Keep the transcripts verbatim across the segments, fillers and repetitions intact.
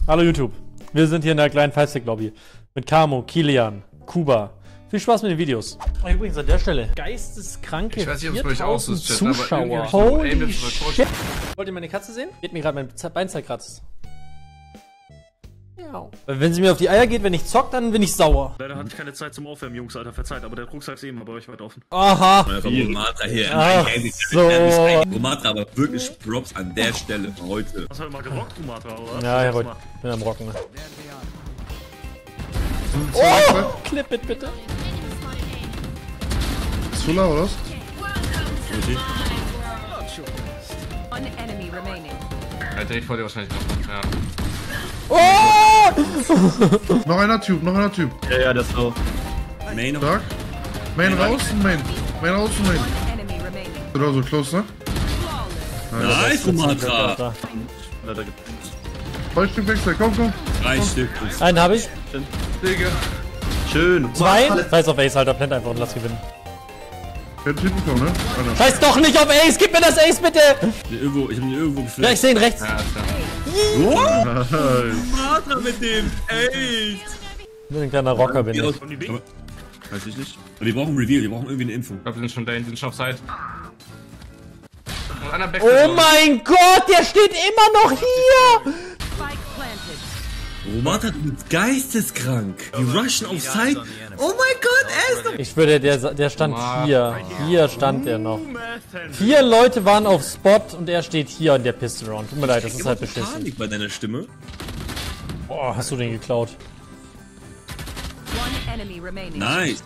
Hallo YouTube, wir sind hier in der kleinen Fallstick-Lobby mit Camo, Kilian, Kuba. Viel Spaß mit den Videos. Übrigens an der Stelle, geisteskranke ich weiß nicht, ob es bei euch auch so ist, Zuschauer. Holy shit. Wollt ihr meine Katze sehen? Geht mir gerade mein Bein zerkratzt. Ja. Wenn sie mir auf die Eier geht, wenn ich zock, dann bin ich sauer. Leider hatte ich keine Zeit zum Aufwärmen, Jungs, Alter, verzeiht, aber der Rucksack ist eben bei euch weit offen. Aha. Romatra hier. Ach so. Romatra, aber wirklich Props an der Stelle heute. Hast du heute mal gerockt, Romatra, oder? Ja, ja, ich bin am Rocken. Oh! Clip it bitte. Zula, oder was? Er dreht vor dir wahrscheinlich noch. Ja. Oh! Noch einer Typ, noch einer Typ. Ja, ja, das auch. Main Stark. Main raus und Main. Main raus und Main. Oder so close, ne? Nice, Romatra. Zwei Stück Wechsel, komm, komm. Drei Stück. Einen habe ich. Digga. Schön. Zwei. Scheiß auf Ace, Alter. Plant einfach und lass gewinnen. Ich hätte Typen bekommen, ne? Einer. Scheiß doch nicht auf Ace. Gib mir das Ace, bitte. Irgendwo, ich hab ihn irgendwo Ja, geflasht. ich sehe ihn rechts. Ja, ist klar. Oh! Romatra mit dem. Ey! Nur ein kleiner Rocker bin ich. Aber, weiß ich nicht. Aber wir brauchen ein Reveal, wir brauchen irgendwie eine Info. Ich glaube, wir sind schon da, die sind schon auf Side. Und einer Back. Oh mein Gott, der steht immer noch hier. Romatra, du bist geisteskrank. Die rushen auf Side. Oh mein Gott, er ist noch. Ich schwöre, der, der stand hier. Hier stand der noch. Vier Leute waren auf Spot und er steht hier in der Pistol Round. Tut mir leid, das ist halt beschissen. Panik bei deiner Stimme. Boah, hast du den geklaut? Nice.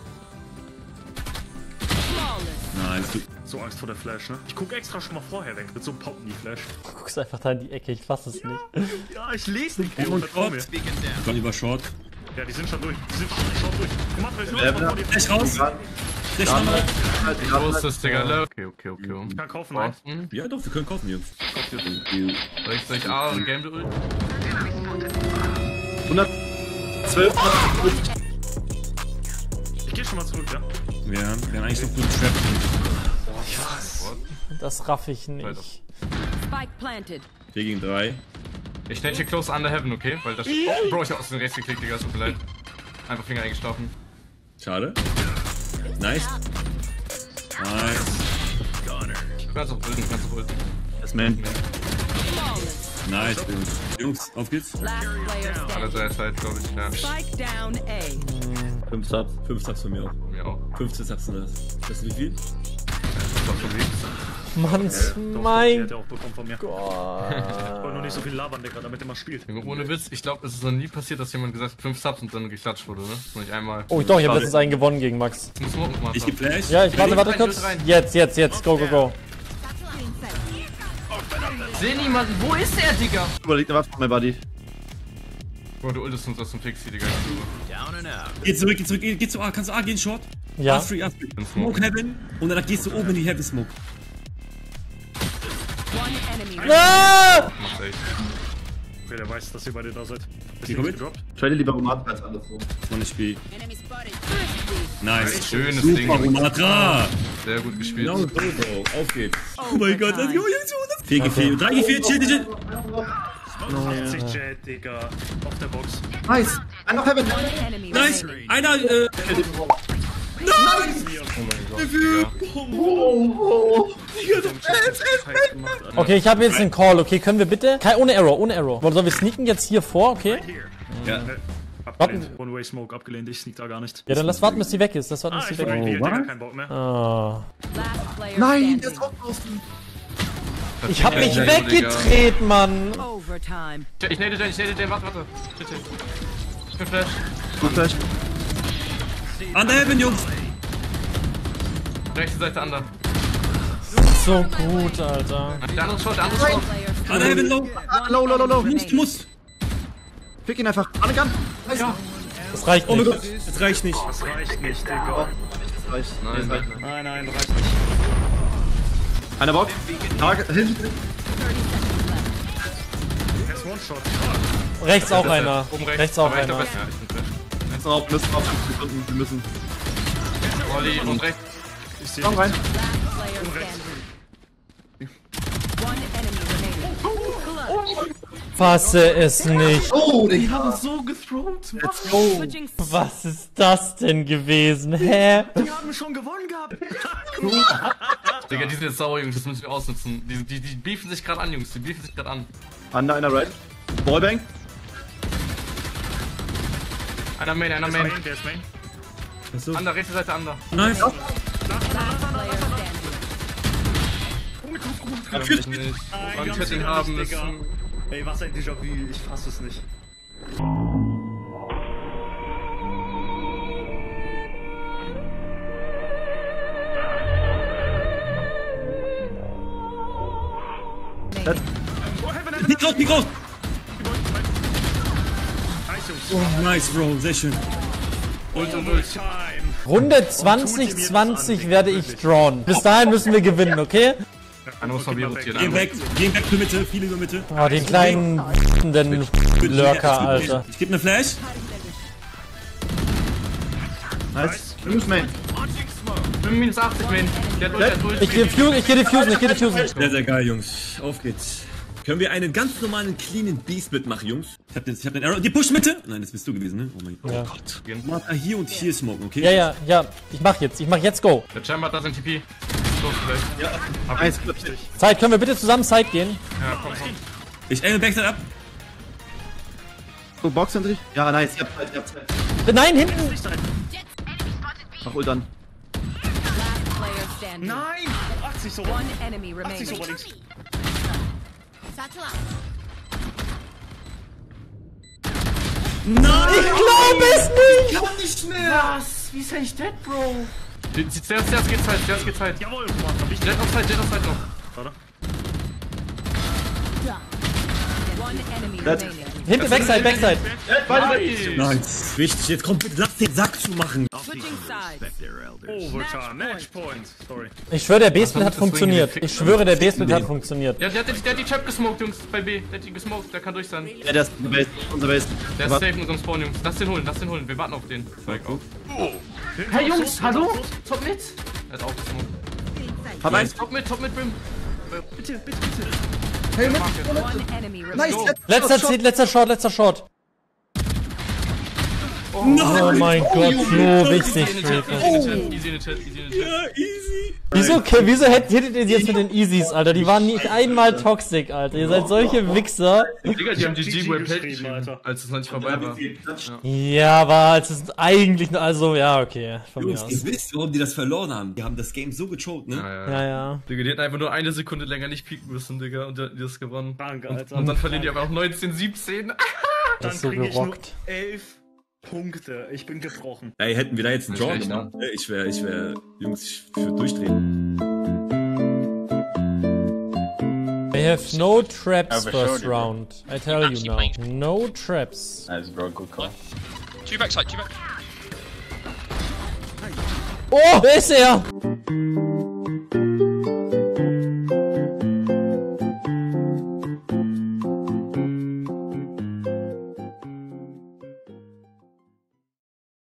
Nice. Du So Angst vor der Flash, ne? Ich guck extra schon mal vorher weg mit so einem Poppen-Flash. Du guckst einfach da in die Ecke, ich fass es nicht. Ja, ich lese den Kill Oh und mein vertrau mir. Gott. Gone über Short. Ja, die sind schon durch. Die sind schon durch. Romatra ist nur vor dir. Flash raus. Flash raus. Wo ist das, Digga? Okay, okay, okay. Ich kann kaufen, nein. Boston. Ja doch, wir können kaufen, Jungs. Soll ich, soll ich A und Game Duel? hundertzwölf. Ich geh schon mal zurück, ja? Wir haben, wir haben eigentlich noch guten Trap. Das raff ich nicht. Spike planted. vier gegen drei. Ich stelle hier close under heaven, okay? Weil das. Oh, Bro, ich hab aus dem Rechts geklickt, Digga, es tut mir leid. Einfach Finger eingeschlafen. Schade. Nice. Nice. Du kannst auch ulten, du kannst auch ulten. Das Man. Nice, Jungs. Jungs, auf geht's. Last player Alle standing. drei Side, glaube ich, ja. Spike down A. Fünf Subs. Fünf Subs von mir auch. Mir auch. fünfzehn Subs sind das. Das ist wie viel? Das war schon lieb. Mann, Doch, die mein hat er auch bekommen von mir. Gott. Ich wollte nur nicht so viel labern, Digga, damit er mal spielt. Junge, ohne Witz, ich glaube, es ist noch nie passiert, dass jemand gesagt hat, fünf Subs und dann geklatscht wurde, ne? Das ist noch nicht einmal. Oh, doch, ich hab letztens einen gewonnen gegen Max. Ich muss smoken, Mann. Ich geb Flash. Ja, ich warte, warte rein, kurz. rein. Jetzt, jetzt, jetzt. Go, go, go. Seh niemanden, wo ist der, Digga? Überlegt eine Waffe, mein Buddy. Bro, du ultest uns aus dem Fixie, Digga. Geh zurück, geh zurück, geh, geh zu A. Kannst du A gehen, Short? Ja. A free, A free. Smoke Heaven. Und dann gehst du oben in die Heavy Smoke. One enemy. Ah! Macht echt. Okay, der weiß, dass ihr beide da seid. Ist komm nichts mit. gedroppt? Trade lieber Romatra als alles so. Und ich spiel. Enemy spotted. Nice. Schönes Super, Ding. Romatra. Sehr gut gespielt. Genau so, Bro. Auf geht's. Oh mein Gott, let's go. vier gegen vier. drei gegen vier. Chill, chill. achtzig Jet, Digga. Auf der Box. Nice! Ein noch Heaven! One enemy Nice. remaining. Einer, äh. Okay, ich habe jetzt den Call. Okay, können wir bitte? Kein, ohne Arrow, ohne Arrow. Sollen wir sneaken jetzt hier vor, okay? Ja. Abgelehnt. One-Way Smoke abgelehnt. Ich sneak da gar nicht. Ja, dann lass warten, bis die weg ist. Lass warten, Ah, bis ich die weg war ist. hier, Oh, Digga, was? kein Bock mehr. Ah. Last player Nein, der ist standing. auch draußen! Ich hab mich Ja, weggedreht, Mann. Overtime. Ich nade den, ich nade den, warte, warte. Shit, shit. Ich bin Flash. Gut, Flash. An der Heaven, Jungs. Rechte Seite under. So gut, Alter. Der andere Shot, der andere Shot. Player An der Heaven, low. One Low, low, low, low. enemy Musst, remaining. musst. Fick ihn einfach. Alle Gun! Nice! Ja. Das reicht Oh mein nicht. Gott. Das reicht nicht. Das reicht nicht, Digga. Das reicht. Nein, nein, nein. Nein, nein, reicht nicht. Einer Bock. Target. Hin. Er ist One-Shot. Rechts auch einer. Oben rechts. Rechts auch Aber ich einer. glaub, ja, ich bin Flash. Jetzt noch müssen auf fünf Sekunden. Wir müssen. Olli und rechts. Ich seh Komm rein. Last player standing. One enemy remaining. fasse es nicht. Oh, die haben so gethront. Let's go. Switching Was ist das denn gewesen? Hä? Die haben schon gewonnen gehabt. Digga, die sind jetzt sauer, Jungs, das müssen wir ausnutzen. Die, die, die beefen sich gerade an, Jungs, die beefen sich gerade an. Under, einer right. Ballbang. Einer Main, einer Der Main. ist Main, der ist Main. Achso. Under, rechte Seite, Under. Nice. last player standing. Kann ich nicht. Nein, Wann ganz ich hätte ihn wieder haben nicht, Digga. müssen. Ey, was ein Déjà-vu, ich fass es nicht. Pick raus, pick raus! Nice, Jungs. Oh, nice, Bro, sehr schön. Und und durch. Time. Runde zwanzig zwanzig werde ich drawn. Bis dahin müssen wir gewinnen, okay? Einer muss mal rotieren. Gehen weg, gehen weg für Mitte, viele über Mitte. Oh, den kleinen den Lurker, Alter. Ich geb ne Flash. Nice. Fünf Main. minus achtzig, Main. Der hat durch, der hat durch. Ich geh Fusen, ich geh diffusen, ich geh diffusen. Sehr, sehr geil, Jungs. Auf geht's. Können wir einen ganz normalen cleanen B-Split machen, Jungs? Ich hab den, ich hab den Arrow. Die push Mitte! Nein, das bist du gewesen, ne? Oh mein Ja. Gott. Martha hier und hier smoken, okay? Ja, ja, ja. Ich mach jetzt, ich mach jetzt Go. Der Chamber hat da sein T P. Los, vielleicht. Ja. Nice. Zeit, können wir bitte zusammen Side gehen? Ja, komm, komm. Ich angle Backside ab. So, Box hinter dich. Ja, nice. Ihr habt Zeit, ihr habt Zeit. Nein, hinten! Mach Ult an. Last player standing. Nein! achtzig so. One enemy achtzig so remaining. links. Glaub es nicht! Kann nicht mehr. Was? Wie ist er nicht dead, Bro? Zuerst, zuerst geht's halt, zuerst geht's halt. Jawohl, Mann, hab ich Jet auf Zeit, Jet auf Zeit noch. Warte. One enemy That- remaining. Hinten, Backside, Backside. Nice. Nice. Wichtig, jetzt kommt bitte, lass den Sack zu machen. Switching sides. Overtime, Matchpoint. Sorry. Ich schwöre, der B-Split hat funktioniert. Ich schwöre, der B-Split hat funktioniert. Ja, der hat, der hat die Trap gesmoked, Jungs, bei B. Der hat die gesmoked, der kann durch sein. Ja, der ist unser Base. Unser Base. Der ist Warte. safe in unserem Spawn, Jungs. Lass den holen, lass den holen. Wir warten auf den. Oh. Hey, Jungs, hallo? Top mit. Er hat auch gesmoked. Hab eins. Top mit, top mit, Brim. Bitte, bitte, bitte. One enemy remaining. Nice. Letzter Zit, letzter Short, letzter Short. Oh mein Gott, so wichtig. Easy in den Chat, easy in den Chat, easy in den Chat. Ja, easy. Wieso, okay, wieso hättet hättet ihr sie jetzt mit den Easies, Alter? Die waren nicht einmal toxic, Alter. Ihr seid solche Wichser. Digga, die haben G G Web geschrieben, geschrieben, Alter. als es noch nicht vorbei war. Ja, aber es ist eigentlich nur, also, ja, okay. Von mir Jungs, aus. ihr wisst, warum die das verloren haben. Die haben das Game so gechoked, ne? Ja, ja. Ja, ja. Digga, die hätten einfach nur eine Sekunde länger nicht pieken müssen, Digga, und die haben das gewonnen. Danke, Und, Alter. und dann verlieren die aber auch neunzehn siebzehn. Dann ist so krieg ich nur gerockt. elf Punkte. Ich bin gebrochen. Ey, hätten wir da jetzt einen Draw Schlecht, gemacht, ne? ich wäre, ich wäre, Jungs, ich würde durchdrehen. I have no traps Overshot first it. round. I tell you now. No traps. Nice, bro. Good call. Two backside, two back. Oh, wer ist er?